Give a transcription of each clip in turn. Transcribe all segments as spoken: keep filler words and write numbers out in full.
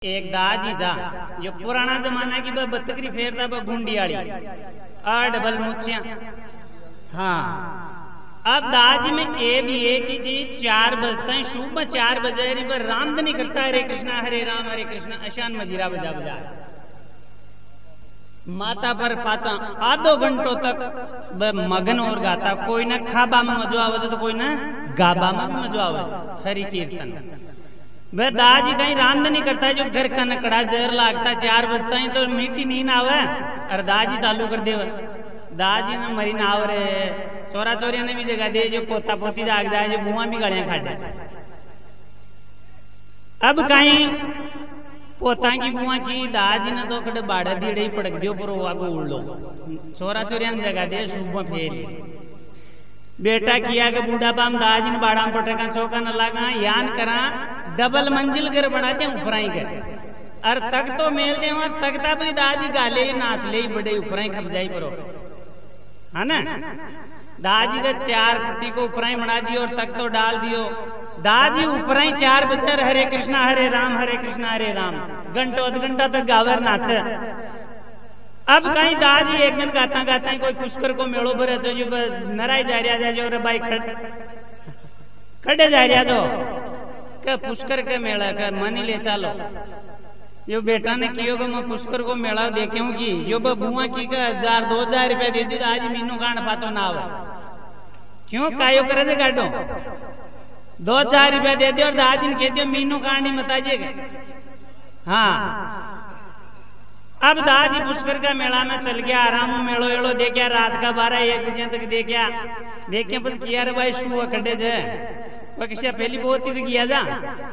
एक दाजी जा जो पुराना जमाना की बतकरी फेरता बा गुंडियाड़ी आ डबल मुच्छिया। हाँ अब दाजी में ए भी है कि जी चार बजता है शुभ में चार बजे रामधनी करता हरे कृष्णा हरे राम हरे कृष्णा अशान मजीरा बजा बजा माता पर पाचा आधो घंटों तक मगन और गाता। कोई ना खाबा में मजो आवे तो कोई ना गाबा में भी मजो आवे हरि कीर्तन। वह दाजी कहीं रामधनी करता है जो घर का नकड़ा जहर लागता चार बजता है तो मीठी नींद आवे और दाजी चालू कर दे। दाजी ने मरी ना आव रे चोरा चोरिया ने भी जगह दे जो पोता पोती जाग जाए जो बुआ भी गाड़ियां खाटे। अब कहीं पोता की बुआ की दाजी ने तो कड़े बाड़ा दीड़े ही पड़क दियो पर आगो उड़ लो चोरा चोरिया ने जगह दे शुभ फेर बेटा किया के बूढ़ा पाम दाजी ने बाड़ा में पटका चौका न लगा यान करा डबल मंजिल घर बनाते ऊपराई कर और तक तो मेल दे और तकता पर दाजी गाले नाच ले बड़े ऊपराई खप जाई परो है ना। दाजी का चार पट्टी को ऊपराई बना दियो और तक तो डाल दियो। दाजी ऊपराई चार बजे हरे कृष्णा हरे राम हरे कृष्णा हरे राम घंटो अध घंटा तक गावर नाच। अब कहीं दाजी एक दिन गाता गाता ही कोई पुष्कर को मेड़ो भरे तो जो नराई जा रहा जो रे भाई खड़े जा रहा जो के पुष्कर के मेला के मनी ले चालो जो बेटा ने कियो को मैं पुष्कर को मेला देखे हूँ की जो बुआ की का हजार दो हजार रुपया दे दी आज मीनू गांड पाचो ना आवे क्यों कायो करे थे गाडो दो हजार रुपया दे दियो और दाजी ने कह दियो मीनू गांड ही मताजिएगा। हाँ अब दाजी पुष्कर का मेला में चल गया आराम मेड़ो एड़ो देखा रात का बारह एक बजे तक देखा देखे बस किया रे भाई शू खड्डे जे किसी पहली बहुत ही किया जा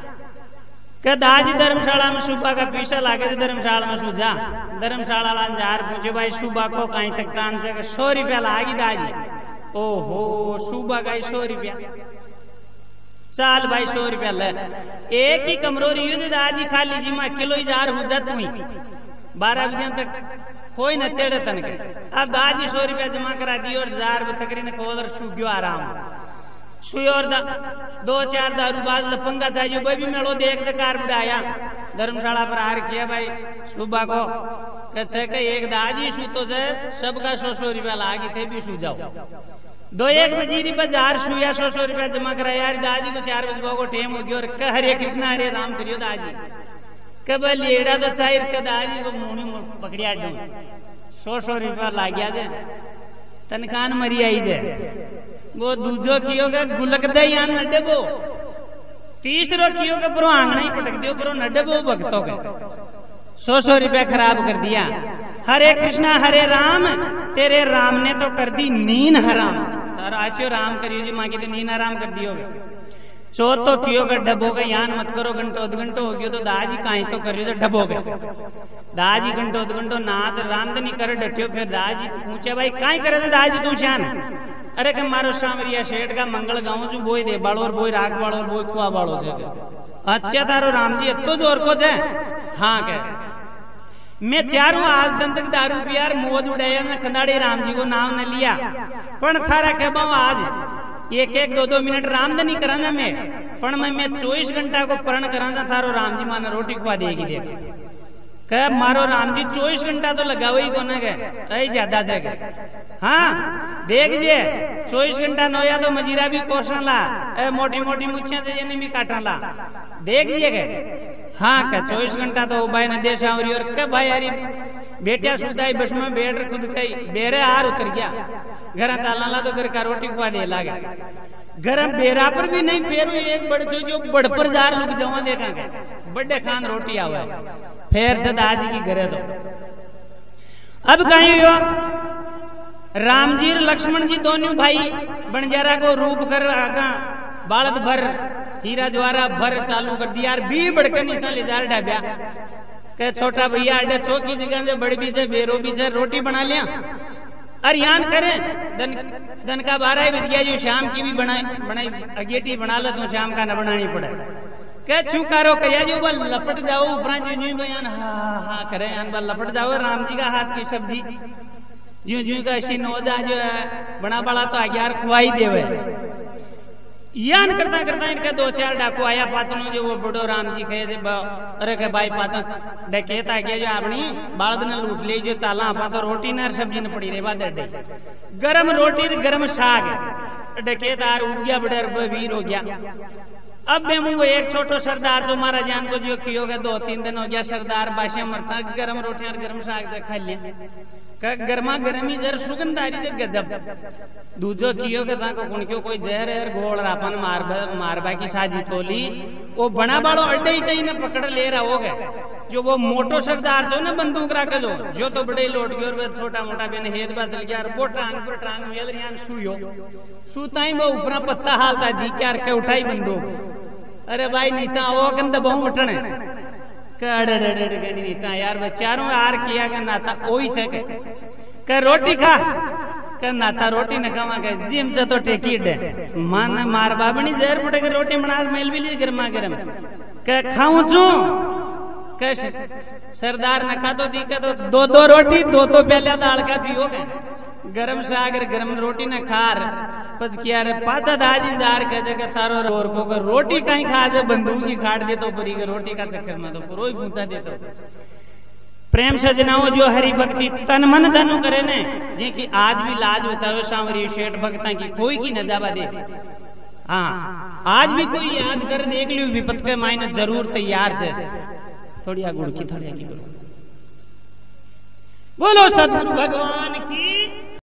के दाजी धर्मशाला में सुबह का पीछा लागे धर्मशाला में सूझा धर्मशाला जार पूछे भाई सुबह को कहीं तक तान से सौ रुपया लागी दाजी। ओहो सुबह का सौ रुपया चाल भाई सौ रुपया ले एक ही कमरो रही दाजी खा लीजिए मैं किलो जार हो जात हुई बारह बजे तक कोई न छेड़े तन के। अब दाजी सौ रुपया जमा करा दी और जार तकरी ने कोदर सू गयो आराम सुई और दो चार दारू बाज लफंगा चाहिए वह भी मेड़ो देख दे कार बुढ़ाया धर्मशाला पर हार किया भाई सुबह को कैसे के एक दाजी सू तो जे सबका सौ सौ रुपया लागी थे भी सू जाओ दो एक बजीरी पर जार सुया सौ सौ रुपया जमा करा यार दाजी को चार बजे को टेम हो गया और कह हरे कृष्णा हरे राम करियो दाजी कब लेड़ा तो चार के दाजी को मुनी पकड़िया डू सौ सौ रुपया ला गया जे तनखान मरी आई जे वो दूजो कियो का गुलक दे यान नड्डे बो तीसरो कियो का परो आंगना ही पटक दियो परो नड्डे बो भक्तों के सौ सौ रुपया खराब कर दिया। हरे कृष्णा हरे राम तेरे राम ने तो कर दी नींद हराम और आचो राम करियो जी माँ की तो नींद हराम कर दियोगे सो तो कियो का डबो का यान मत करो घंटो अध घंटो हो गयो तो दाजी काई तो करियो तो डबो गए दाजी घंटो अध घंटो नाच रामधनी कर डटियो फिर दाजी पूछे भाई काई करे थे दाजी तू श्यान अरे के मारो सामरिया शेठ का मंगल गाँव जो बोई दे बाड़ो और बोई राग बाड़ो और बोई खुआ बाड़ो छे अच्छा तारो राम जी तो जोर को छे। हाँ कह मैं चारों आज दिन तक दारू पियार मोज उड़ाया ना खंडाड़ी राम जी को नाम न लिया पण थारा के आज एक एक दो दो मिनट रामधनी करा मैं पण मैं मैं चौबीस घंटा को परण करा थारो राम जी माने रोटी खुआ देगी देख कह मारो राम जी चौबीस घंटा तो लगाओ ही कोने के ज्यादा से हाँ देख जे चौबीस घंटा नोया तो मजीरा भी कोसा ला ए मोटी मोटी मुच्छिया से ये भी काटा ला देख जे हाँ क्या चौबीस घंटा तो भाई ने देश आवरी और के भाई यारी बेटिया सुधाई बस में बैठ खुद कई बेरे हार उतर गया घर चालना ला तो घर का रोटी खुआ दे लागे घर बेरा पर भी नहीं फेरू एक बड़ जो जो बड़ पर जार लोग जमा देखा बड़े खान रोटी आवा फेर से दाजी की घरे दो। अब कहीं हो राम जी लक्ष्मण जी दोनों भाई बंजारा को रूप कर आगा बालद भर हीरा ज्वारा भर चालू कर दिया भी बढ़कर नीचा ले जा ढाब्या के छोटा भैया अड्डे चौकी जगह से बड़ी भी से बेरो भी से रोटी बना लिया अरे यान करे दन दन का बारह बज गया जो शाम की भी बनाई बनाई अगेटी बना लो तो शाम का न बनानी पड़े के छुकारो करिया जो बल लपट जाओ ऊपर जो जो बयान हाँ हाँ करे यान बल लपट जाओ राम जी का हाथ की सब्जी जो जो का ऐसी नौजा जो है बना बड़ा तो ग्यारह खुआई देवे यान करता करता इनका दो चार डाकू आया पाचनो जो वो बड़ो राम जी कहे थे अरे के भाई पाचन डकेता गया जो अपनी बालद ने लूट ले जो चाला आपा तो रोटी न सब्जी न पड़ी रे बात डे गरम रोटी गरम साग डकेतार उग गया बड़े वीर हो गया। अब मैं मुझे एक छोटो सरदार जो मारा जान को जो कियो गया दो तीन दिन हो गया सरदार बाशिया मरता गरम रोटी और गरम साग से खा लिया गर्मा गर्मी जर सुगंधारी से गजब दूजो कियो के ताको कुणक्यो कोई जहर है गोल रापन मार मारबा की साजी तोली वो बना बाड़ो अड्डे ही चाहिए ना पकड़ ले रहा हो गए जो वो मोटो सरदार जो ना बंदूक रख जो जो तो बड़े लोट गयो और छोटा मोटा बेन हेद बा चल गया वो टांग पर टांग मेल रियान सुयो सुताई वो ऊपरा पत्ता हालता दी क्या के उठाई बंदूक अरे भाई नीचा आओ कंद बहु उठने नीचा यार चारों आर किया का नाता ओई छे के रोटी खा के नाता रोटी न खावा के जिम से तो टेकी डे मान मार बाबणी जहर पड़े के रोटी बना मेल भी ली गरमा गरम के खाऊं छु के सरदार न खा तो दी के तो दो दो रोटी दो दो पहले दाल का पियो के गरम सागर गरम रोटी न खार बस किया रे पाचा दाज इंतजार के जगह तारो और को कर रोटी कहीं खा जे बंदूक की खाट दे तो पूरी के रोटी का चक्कर में तो पूरा ही पूछा दे तो प्रेम सजनाओ जो हरि भक्ति तन मन धनु करे ने जे की आज भी लाज बचावे सांवरी शेठ भक्ता की कोई की न जावा दे। हाँ आज भी कोई याद कर देख लियो विपत के मायने जरूर तैयार छे थोड़ी गुड़ की थोड़ी की गुड़ बोलो सतगुरु भगवान की